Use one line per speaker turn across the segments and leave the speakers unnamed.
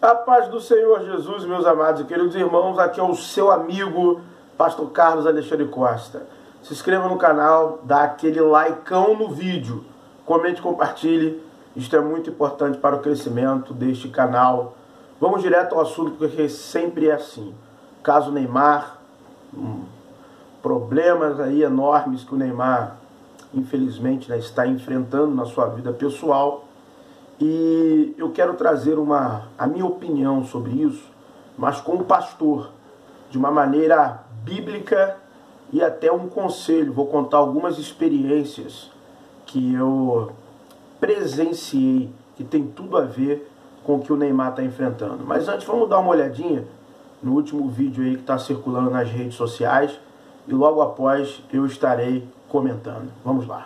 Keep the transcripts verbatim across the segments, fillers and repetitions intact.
A paz do Senhor Jesus, meus amados e queridos irmãos, aqui é o seu amigo, pastor Carlos Alexandre Costa. Se inscreva no canal, dá aquele likeão no vídeo, comente e compartilhe, isto é muito importante para o crescimento deste canal. Vamos direto ao assunto, porque sempre é assim. Caso Neymar, hum, problemas aí enormes que o Neymar, infelizmente, né, está enfrentando na sua vida pessoal. E eu quero trazer uma, a minha opinião sobre isso, mas como pastor, de uma maneira bíblica e até um conselho. Vou contar algumas experiências que eu presenciei, que tem tudo a ver com o que o Neymar está enfrentando. Mas antes, vamos dar uma olhadinha no último vídeo aí que está circulando nas redes sociais e logo após eu estarei comentando. Vamos lá.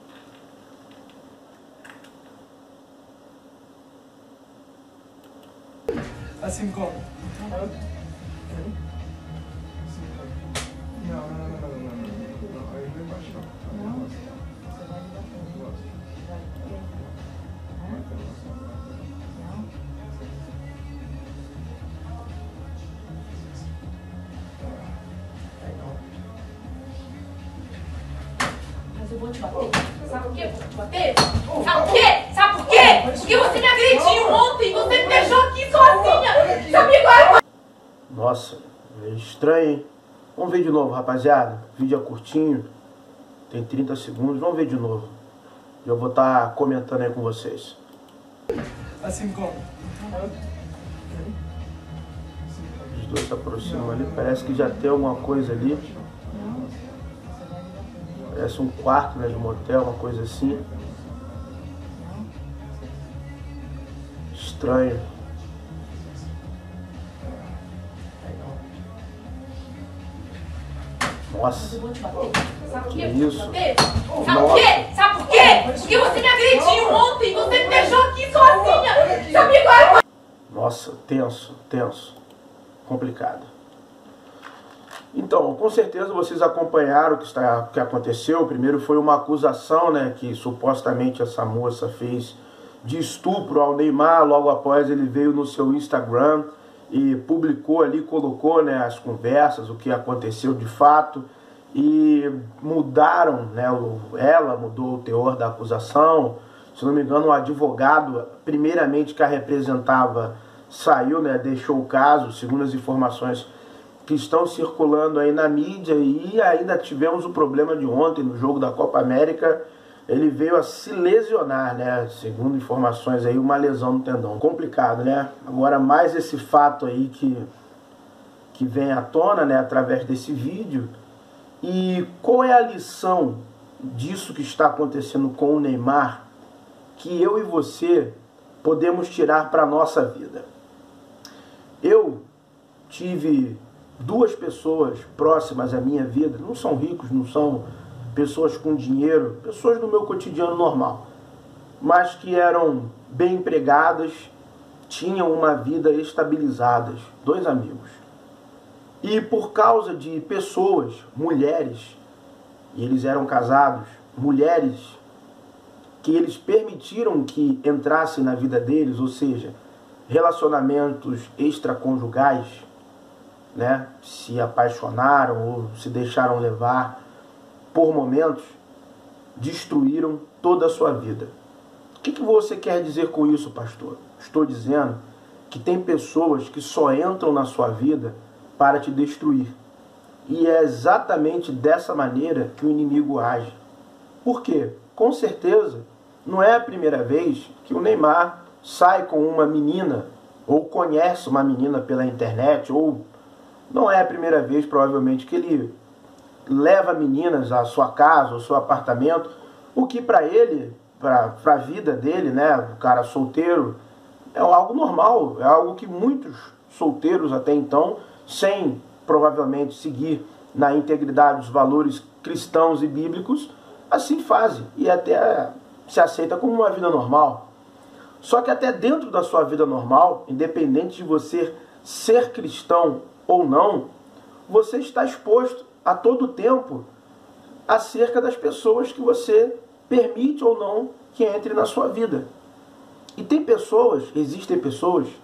Assim como? Não, não, não, não, não, não, não, aí não embaixo não. Não? Você vai ligar pra mim. Vai querer? Não?
Mas eu vou te bater. Sabe por quê? Eu vou te bater? Sabe por quê? Sabe por quê? Porque você me agrediu ontem, você me deixou aqui sozinha. Sabia agora?
Nossa, é estranho, hein? Vamos ver de novo, rapaziada. O vídeo é curtinho, tem trinta segundos. Vamos ver de novo. Eu vou estar comentando aí com vocês.
Assim como?
Os dois se aproximam ali, parece que já tem alguma coisa ali. Parece um quarto, né, de motel, uma coisa assim. Estranho. Nossa.
Eu vou te bater. Sabe por quê?
Que isso?
Sabe por quê? Sabe por quê? Porque você me agrediu ontem, você me deixou aqui sozinha. Sabia agora?
Nossa, tenso, tenso. Complicado. Então, com certeza vocês acompanharam o que, está, o que aconteceu. Primeiro foi uma acusação, né, que supostamente essa moça fez de estupro ao Neymar. Logo após ele veio no seu Instagram e publicou ali, colocou, né, as conversas, o que aconteceu de fato. E mudaram, né, ela mudou o teor da acusação. Se não me engano, o advogado, primeiramente que a representava, saiu, né, deixou o caso, segundo as informações que estão circulando aí na mídia. E ainda tivemos o problema de ontem no jogo da Copa América. Ele veio a se lesionar, né? Segundo informações aí, uma lesão no tendão. Complicado, né? Agora mais esse fato aí que, que vem à tona, né? Através desse vídeo. E qual é a lição disso que está acontecendo com o Neymar que eu e você podemos tirar para a nossa vida? Eu tive duas pessoas próximas à minha vida, não são ricos, não são pessoas com dinheiro, pessoas do meu cotidiano normal, mas que eram bem empregadas, tinham uma vida estabilizada, dois amigos. E por causa de pessoas, mulheres, e eles eram casados, mulheres que eles permitiram que entrassem na vida deles, ou seja, relacionamentos extraconjugais, né, se apaixonaram ou se deixaram levar por momentos, destruíram toda a sua vida. O que, que você quer dizer com isso, pastor? Estou dizendo que tem pessoas que só entram na sua vida para te destruir. E é exatamente dessa maneira que o inimigo age. Por quê? Com certeza, não é a primeira vez que o Neymar sai com uma menina, ou conhece uma menina pela internet, ou não é a primeira vez, provavelmente, que ele leva meninas à sua casa, ao seu apartamento, o que para ele, para a vida dele, né, o cara solteiro, é algo normal, é algo que muitos solteiros até então, sem provavelmente seguir na integridade dos valores cristãos e bíblicos, assim fazem e até se aceita como uma vida normal. Só que até dentro da sua vida normal, independente de você ser cristão ou não, você está exposto a todo tempo acerca das pessoas que você permite ou não que entre na sua vida. E tem pessoas, existem pessoas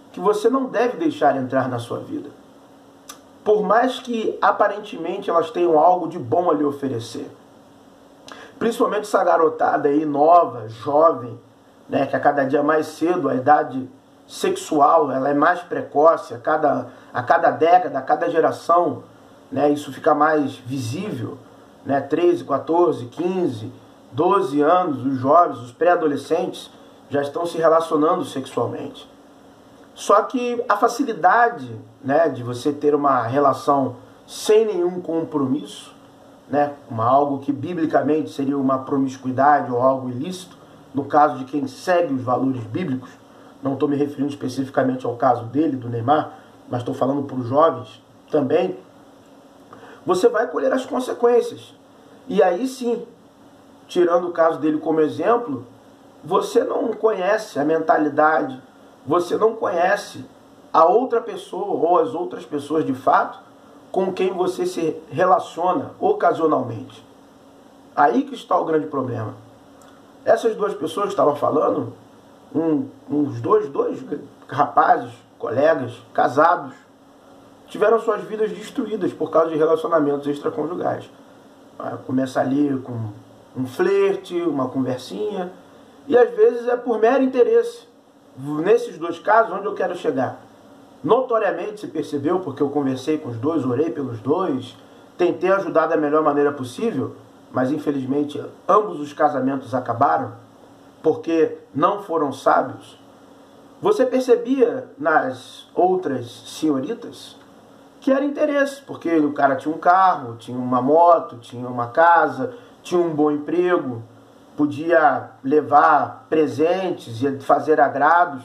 que você não deve deixar entrar na sua vida. Por mais que aparentemente elas tenham algo de bom a lhe oferecer. Principalmente essa garotada aí nova, jovem, né, que a cada dia mais cedo a idade sexual ela é mais precoce, a cada, a cada década, a cada geração, né, isso fica mais visível, né, treze, quatorze, quinze, doze anos, os jovens, os pré-adolescentes já estão se relacionando sexualmente. Só que a facilidade, né, de você ter uma relação sem nenhum compromisso, né, uma, algo que biblicamente seria uma promiscuidade ou algo ilícito, no caso de quem segue os valores bíblicos, não estou me referindo especificamente ao caso dele, do Neymar, mas estou falando para os jovens também, você vai colher as consequências. E aí sim, tirando o caso dele como exemplo, você não conhece a mentalidade, você não conhece a outra pessoa ou as outras pessoas de fato com quem você se relaciona ocasionalmente. Aí que está o grande problema. Essas duas pessoas que estavam falando, um, uns dois, dois rapazes, colegas, casados, tiveram suas vidas destruídas por causa de relacionamentos extraconjugais. Começa ali com um flerte, uma conversinha, e às vezes é por mero interesse. Nesses dois casos, onde eu quero chegar? Notoriamente se percebeu, porque eu conversei com os dois, orei pelos dois, tentei ajudar da melhor maneira possível, mas infelizmente ambos os casamentos acabaram, porque não foram sábios. Você percebia nas outras senhoritas que era interesse, porque o cara tinha um carro, tinha uma moto, tinha uma casa, tinha um bom emprego, podia levar presentes e fazer agrados.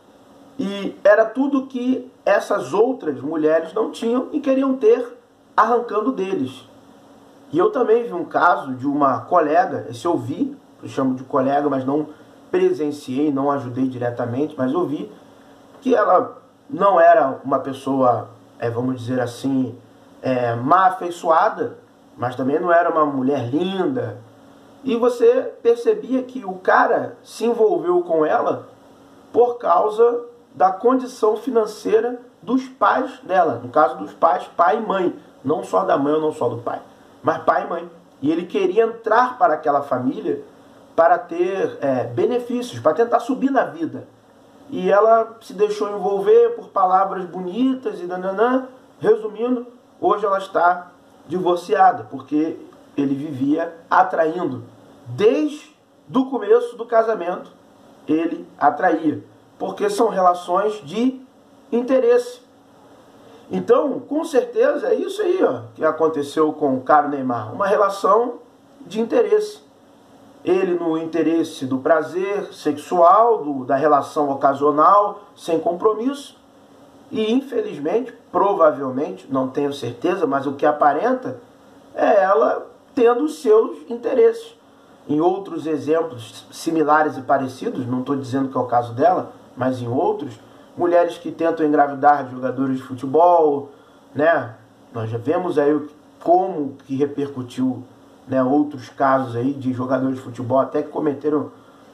E era tudo que essas outras mulheres não tinham e queriam ter, arrancando deles. E eu também vi um caso de uma colega, esse eu vi, eu chamo de colega, mas não presenciei, não ajudei diretamente, mas eu vi que ela não era uma pessoa, é, vamos dizer assim, é, má afeiçoada, mas também não era uma mulher linda. E você percebia que o cara se envolveu com ela por causa da condição financeira dos pais dela. No caso dos pais, pai e mãe. Não só da mãe ou não só do pai, mas pai e mãe. E ele queria entrar para aquela família para ter é, benefícios, para tentar subir na vida. E ela se deixou envolver por palavras bonitas e nananã. Resumindo, hoje ela está divorciada, porque ele vivia atraindo. Desde o começo do casamento, ele atraía. Porque são relações de interesse. Então, com certeza, é isso aí ó, que aconteceu com o caro Neymar. Uma relação de interesse. Ele no interesse do prazer sexual, do, da relação ocasional, sem compromisso. E, infelizmente, provavelmente, não tenho certeza, mas o que aparenta é ela tendo os seus interesses. Em outros exemplos similares e parecidos, não estou dizendo que é o caso dela, mas em outros, mulheres que tentam engravidar de jogadores de futebol, né? Nós já vemos aí como que repercutiu, né, outros casos aí de jogadores de futebol até que cometeram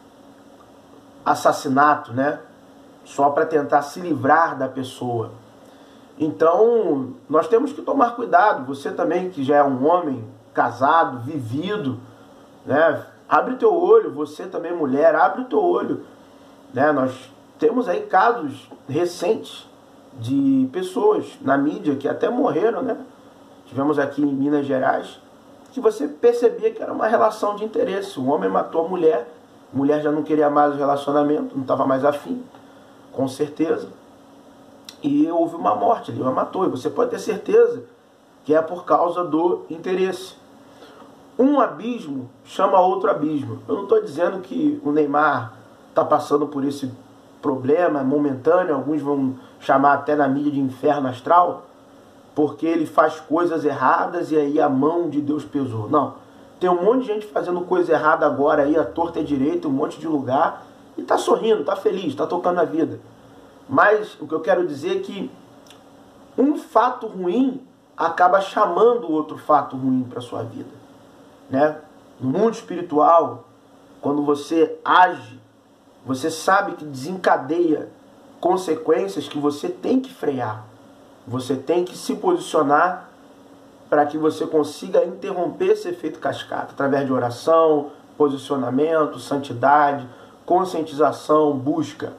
assassinato, né? Só para tentar se livrar da pessoa. Então, nós temos que tomar cuidado. Você também, que já é um homem casado, vivido, né? Abre o teu olho. Você também, mulher, abre o teu olho. Né? Nós temos aí casos recentes de pessoas na mídia que até morreram, né? Tivemos aqui em Minas Gerais, que você percebia que era uma relação de interesse. O homem matou a mulher, a mulher já não queria mais o relacionamento, não estava mais afim, com certeza. E houve uma morte, ele a matou. E você pode ter certeza que é por causa do interesse. Um abismo chama outro abismo. Eu não estou dizendo que o Neymar está passando por esse problema momentâneo, alguns vão chamar até na mídia de inferno astral, porque ele faz coisas erradas e aí a mão de Deus pesou. Não. Tem um monte de gente fazendo coisa errada agora aí, a torta é direita, um monte de lugar, e está sorrindo, está feliz, está tocando a vida. Mas o que eu quero dizer é que um fato ruim acaba chamando outro fato ruim para a sua vida. Né? No mundo espiritual, quando você age, você sabe que desencadeia consequências que você tem que frear. Você tem que se posicionar para que você consiga interromper esse efeito cascata, através de oração, posicionamento, santidade, conscientização, busca.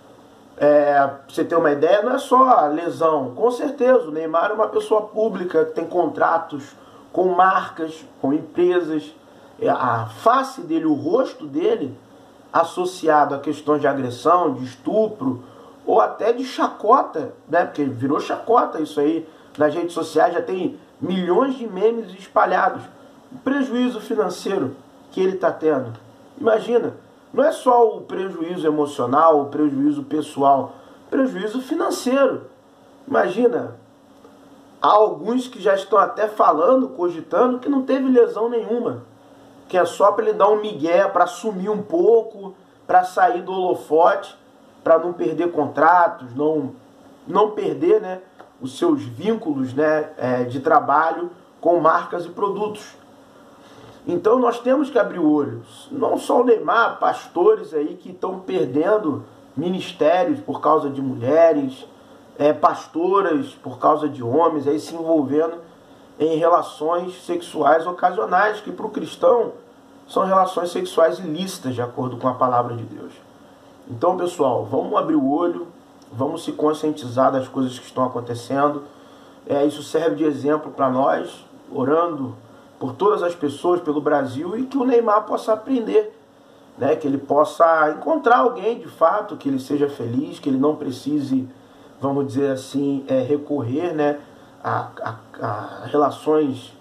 É, pra você ter uma ideia, não é só lesão. Com certeza, o Neymar é uma pessoa pública que tem contratos com marcas, com empresas. A face dele, o rosto dele, associado a questões de agressão, de estupro, ou até de chacota, né? Porque virou chacota isso aí. Nas redes sociais já tem milhões de memes espalhados. O prejuízo financeiro que ele está tendo. Imagina, não é só o prejuízo emocional, o prejuízo pessoal, prejuízo financeiro. Imagina, há alguns que já estão até falando, cogitando, que não teve lesão nenhuma. Que é só para ele dar um migué, para sumir um pouco, para sair do holofote, para não perder contratos, não, não perder, né, os seus vínculos, né, é, de trabalho com marcas e produtos. Então nós temos que abrir o olho. Não só o Neymar, pastores aí que estão perdendo ministérios por causa de mulheres, é, pastoras por causa de homens, aí se envolvendo em relações sexuais ocasionais, que para o cristão são relações sexuais ilícitas, de acordo com a palavra de Deus. Então, pessoal, vamos abrir o olho, vamos se conscientizar das coisas que estão acontecendo. É, isso serve de exemplo para nós, orando por todas as pessoas, pelo Brasil, e que o Neymar possa aprender, né? Que ele possa encontrar alguém de fato, que ele seja feliz, que ele não precise, vamos dizer assim, é, recorrer, né, a, a, a relações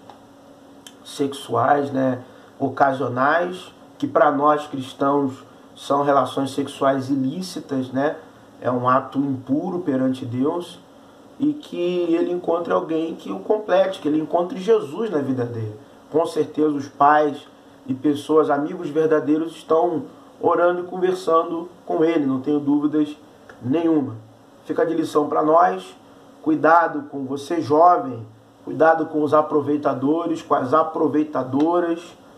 sexuais, né, ocasionais, que para nós cristãos são relações sexuais ilícitas, né? É um ato impuro perante Deus, e que ele encontre alguém que o complete, que ele encontre Jesus na vida dele. Com certeza os pais e pessoas, amigos verdadeiros, estão orando e conversando com ele, não tenho dúvidas nenhuma. Fica de lição para nós, cuidado com você jovem, cuidado com os aproveitadores, com as aproveitadoras,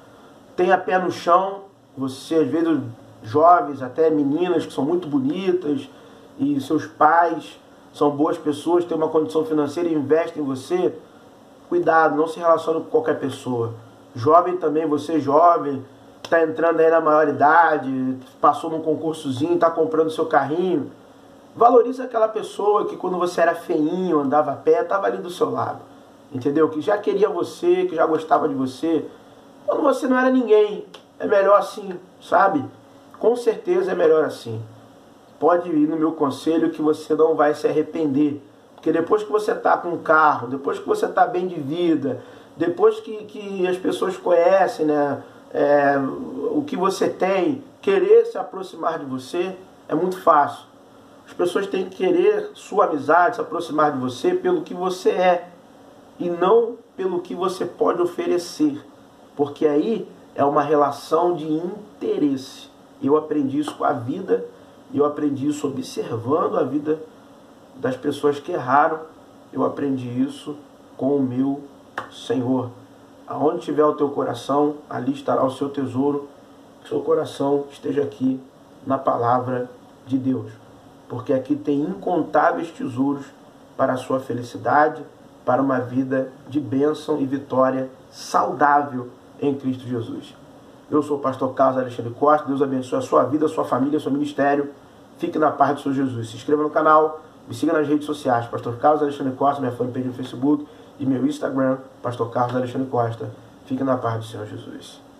tenha pé no chão. Você, às vezes, jovens, até meninas que são muito bonitas, e seus pais são boas pessoas, têm uma condição financeira e investem em você, cuidado, não se relacione com qualquer pessoa. Jovem também, você jovem, está entrando aí na maioridade, passou num concursozinho, está comprando seu carrinho, valorize aquela pessoa que quando você era feinho, andava a pé, estava ali do seu lado, entendeu? Que já queria você, que já gostava de você, quando você não era ninguém. É melhor assim, sabe? Com certeza é melhor assim. Pode ir no meu conselho que você não vai se arrepender. Porque depois que você está com um carro, depois que você está bem de vida, depois que, que as pessoas conhecem, né, é, o que você tem, querer se aproximar de você é muito fácil. As pessoas têm que querer sua amizade, se aproximar de você pelo que você é e não pelo que você pode oferecer. Porque aí é uma relação de interesse. Eu aprendi isso com a vida, eu aprendi isso observando a vida das pessoas que erraram, eu aprendi isso com o meu Senhor. Aonde tiver o teu coração, ali estará o seu tesouro. Que seu coração esteja aqui na palavra de Deus. Porque aqui tem incontáveis tesouros para a sua felicidade, para uma vida de bênção e vitória saudável em Cristo Jesus. Eu sou o pastor Carlos Alexandre Costa. Deus abençoe a sua vida, a sua família, o seu ministério. Fique na paz do Senhor Jesus. Se inscreva no canal, me siga nas redes sociais, pastor Carlos Alexandre Costa, minha fanpage no Facebook e meu Instagram, pastor Carlos Alexandre Costa. Fique na paz do Senhor Jesus.